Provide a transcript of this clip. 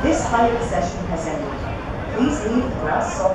This flight session has ended. Please leave the glass salt